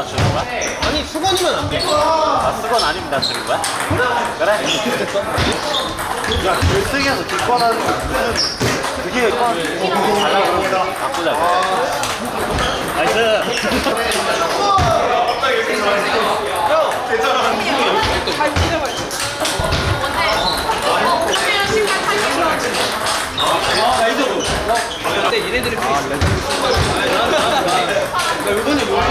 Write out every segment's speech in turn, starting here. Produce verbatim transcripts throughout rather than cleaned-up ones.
나 주는 거야? 아니 수건이면 안 돼. 아, 수건 아니면 나 주는 거야? 그래? 야, 결승에서 뒷권하는 게 무슨 그게 달라고 그러면 바꾸자고. 나이스. 근데 얘네들이 아, 나 요번에 뭐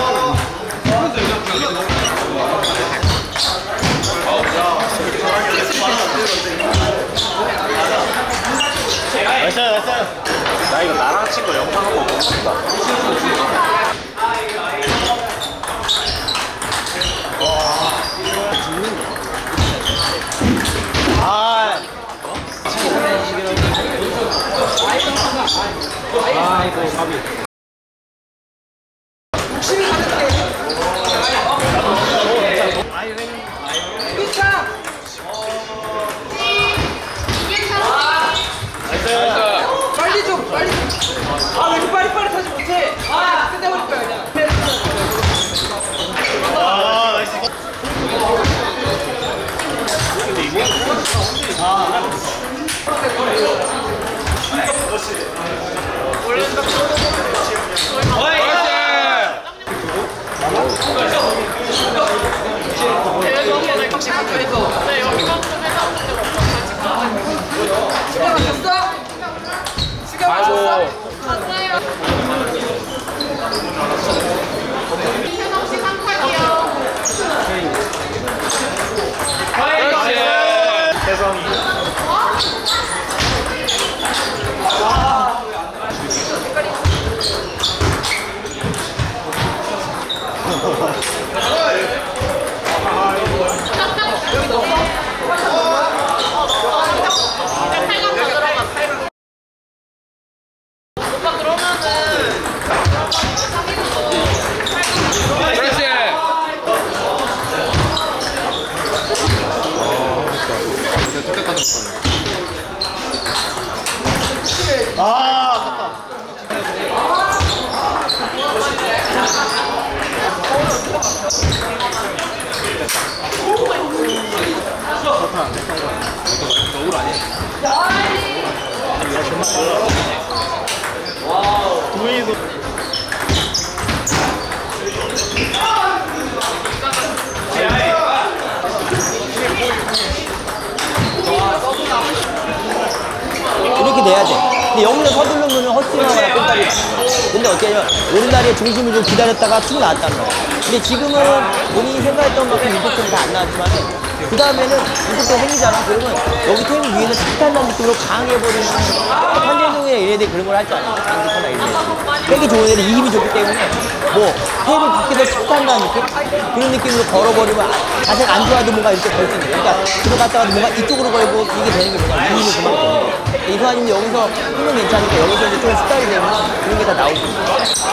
나이스, 나이스. 나 이거 나랑 친구 영상 한번 보고 싶다. 아, 아이고 가비. 빨리 좀 빨리 아 왜 이렇게 빨리빨리 타지 못해 아 끝내버릴 거야 그냥 아, 나이스. 이렇게 돼야 돼. 근데 여기서 서두르면 헛스윙하거나 끝다리. 근데 어떻게 하냐면 오른다리의 중심을 좀 기다렸다가 툭 나왔단 말이야. 근데 지금은 본인이 생각했던 만큼 임팩트는 다 안 나왔지만 그 다음에는 임팩트가 생기잖아. 그러면 여기 테이블 위에서 탁탄다는 느낌으로 강해버리는 현재동이나 얘네들이 그런 걸 할 줄 알아. 강직하나 얘네들. 백이 좋은 애들이 이 힘이 좋기 때문에 뭐 테이블 밖에서 탁탄다는 느낌? 그런 느낌으로 걸어버리면 자세가 안 좋아도 뭔가 이렇게 걸 수 있는 거야. 그러니까 들어갔다가도 뭔가 이쪽으로 걸고 이게 되는 게 뭐냐. 이 힘이 그만큼. 이수환님도 여기서 힘은 괜찮으니까 여기서 이제 좀 스타일이 되면 그런 게 다 나오고 있어.